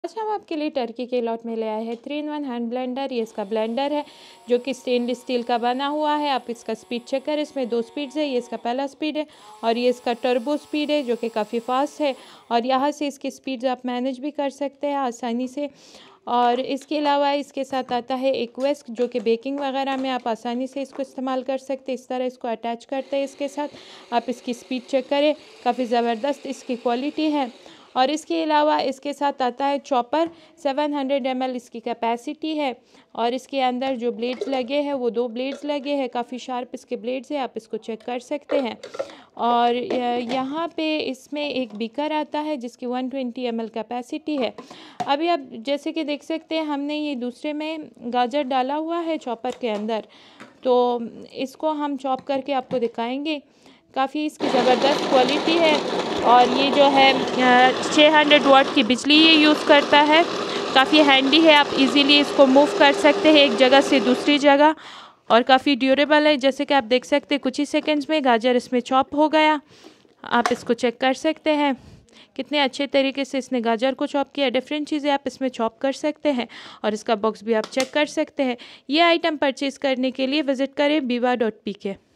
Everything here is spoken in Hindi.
आज हम आपके लिए टर्की के लॉट में ले आए हैं 3-in-1 हैंड ब्लेंडर। ये इसका ब्लेंडर है जो कि स्टेनलेस स्टील का बना हुआ है। आप इसका स्पीड चेक करें, इसमें 2 स्पीड्स है। ये इसका पहला स्पीड है और ये इसका टर्बो स्पीड है जो कि काफ़ी फास्ट है और यहाँ से इसकी स्पीड्स आप मैनेज भी कर सकते हैं आसानी से। और इसके अलावा इसके साथ आता है एक विस्क जो कि बेकिंग वगैरह में आप आसानी से इसको इस्तेमाल कर सकते हैं। इस तरह इसको अटैच करते हैं इसके साथ। आप इसकी स्पीड चेक करें, काफ़ी ज़बरदस्त इसकी क्वालिटी है। और इसके अलावा इसके साथ आता है चॉपर। 700 ml इसकी कैपेसिटी है और इसके अंदर जो ब्लेड्स लगे हैं वो 2 ब्लेड्स लगे हैं। काफ़ी शार्प इसके ब्लेड्स हैं, आप इसको चेक कर सकते हैं। और यहाँ पे इसमें एक बीकर आता है जिसकी 120 ml कैपेसिटी है। अभी आप जैसे कि देख सकते हैं हमने ये दूसरे में गाजर डाला हुआ है चॉपर के अंदर, तो इसको हम चॉप करके आपको दिखाएंगे। काफ़ी इसकी ज़बरदस्त क्वालिटी है और ये जो है 600 वाट की बिजली ये यूज़ करता है। काफ़ी हैंडी है, आप इजीली इसको मूव कर सकते हैं एक जगह से दूसरी जगह और काफ़ी ड्यूरेबल है। जैसे कि आप देख सकते हैं कुछ ही सेकंड्स में गाजर इसमें चॉप हो गया। आप इसको चेक कर सकते हैं कितने अच्छे तरीके से इसने गाजर को चॉप किया। डिफरेंट चीज़ें आप इसमें चॉप कर सकते हैं और इसका बॉक्स भी आप चेक कर सकते हैं। ये आइटम परचेज़ करने के लिए विज़िट करें biva.pk।